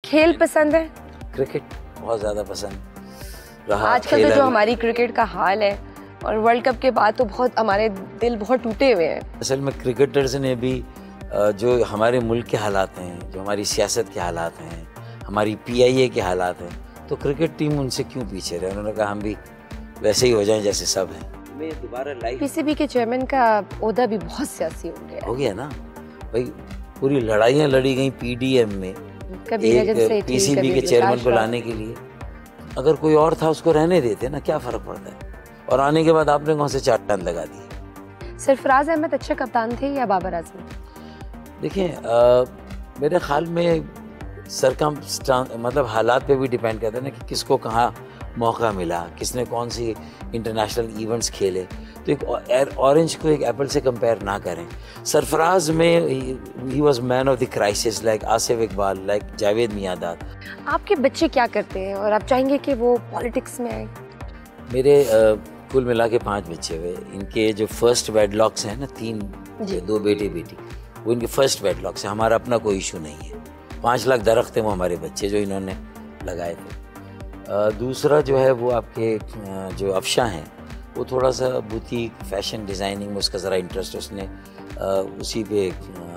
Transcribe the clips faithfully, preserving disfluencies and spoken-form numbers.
खेल पसंद है? क्रिकेट बहुत ज़्यादा पसंद रहा। आजकल तो जो हमारी क्रिकेट का हाल है और वर्ल्ड कप के बाद तो बहुत हमारे दिल बहुत टूटे हुए हैं। असल में क्रिकेटर्स ने भी जो हमारे मुल्क के हालात हैं, जो हमारी सियासत के हालात हैं, हमारी पीआईए के हालात हैं, तो क्रिकेट टीम उनसे क्यों पीछे रहे। उन्होंने कहा हम भी वैसे ही हो जाएं जैसे सब हैं। मैं दोबारा लाइफ पीसीबी के चेयरमैन का ओहदा भी बहुत सियासी हो गया हो गया ना भाई। पूरी लड़ाइयाँ लड़ी गई पीडीएम में कभी एक पीसीबी के चेयरमैन को लाने के लिए। अगर कोई और था उसको रहने देते ना, क्या फ़र्क पड़ता है। और आने के बाद आपने कौन से चार टन लगा दिए। सरफराज अहमद अच्छे कप्तान थे या बाबर आजमी? देखिए मेरे ख्याल में सरकम मतलब हालात पे भी डिपेंड करता है ना कि किसको कहाँ मौका मिला, किसने कौन सी इंटरनेशनल इवेंट्स खेले। तो एक ऑरेंज को एक एप्पल से कंपेयर ना करें। Sarfaraz man he was man of the crisis, like Asif Iqbal, like Javed Miandad. आपके बच्चे क्या करते हैं और आप चाहेंगे कि वो पॉलिटिक्स में आए? मेरे आ, कुल मिला के पाँच बच्चे हुए। इनके जो फर्स्ट वेडलॉक्स हैं ना, तीन दो बेटे बेटी, वो इनके फर्स्ट वेडलॉक्स हैं। हमारा अपना कोई इशू नहीं है। पाँच लाख दरख्त हैं वो हमारे बच्चे जो इन्होंने लगाए थे। आ, दूसरा जो है वो आपके आ, जो अफशा हैं, वो थोड़ा सा बुटीक फैशन डिज़ाइनिंग में उसका ज़रा इंटरेस्ट है। उसने आ, उसी पे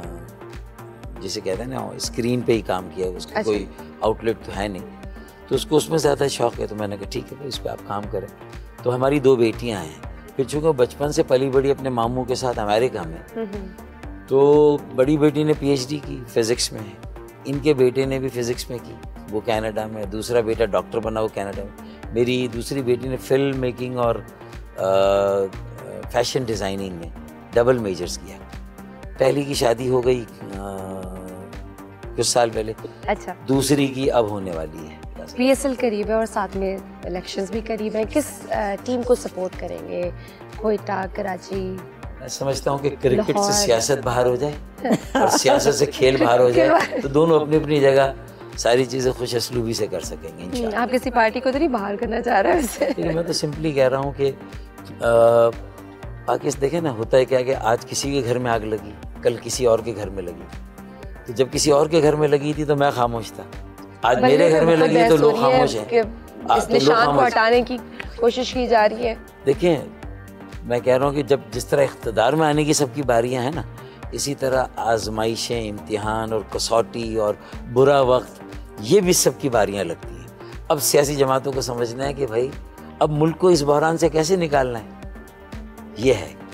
जिसे कहते हैं ना स्क्रीन पे ही काम किया है। उसका कोई आउटलेट तो है नहीं, तो उसको उसमें ज़्यादा शौक़ है। तो मैंने कहा ठीक है भाई, इस पर आप काम करें। तो हमारी दो बेटियां हैं। फिर चूँकि बचपन से पली बड़ी अपने मामू के साथ अमेरिका में, तो बड़ी बेटी ने पीएचडी की फिज़िक्स में, इनके बेटे ने भी फिज़िक्स में की, वो कनाडा में। दूसरा बेटा डॉक्टर बना, वो कनाडा में। मेरी दूसरी बेटी ने फिल्म मेकिंग और आ, फैशन डिज़ाइनिंग में डबल मेजर्स किया। पहली की शादी हो गई कुछ साल पहले। अच्छा। दूसरी की अब होने वाली है। पीएसएल करीब है और साथ में इलेक्शंस भी करीब हैं। किस टीम को सपोर्ट करेंगे? कोयटा, कराची? मैं समझता हूँ कि क्रिकेट से सियासत बाहर हो जाए और सियासत से खेल बाहर हो जाए, तो दोनों अपनी अपनी जगह सारी चीज़ें खुश असलूबी से कर सकेंगे इंशाल्लाह। आप किसी पार्टी को तो नहीं बाहर करना चाह रहे हैं? मैं तो सिंपली कह रहा हूँ कि पाकिस्तान देखे ना, होता है क्या कि आज किसी के घर में आग लगी, कल किसी और के घर में लगी। तो जब किसी और के घर में लगी थी तो मैं खामोश था, आज मेरे घर में लगी तो लोग खामोश हैं। इस निशान को हटाने की कोशिश की जा रही है। देखिए मैं कह रहा हूँ कि जब जिस तरह इख्तिदार में आने की सबकी बारियां हैं ना, इसी तरह आजमाइशें, इम्तिहान और कसौटी और बुरा वक्त, ये भी सबकी बारियां लगती हैं। अब सियासी जमातों को समझना है कि भाई अब मुल्क को इस बहरान से कैसे निकालना है, ये है।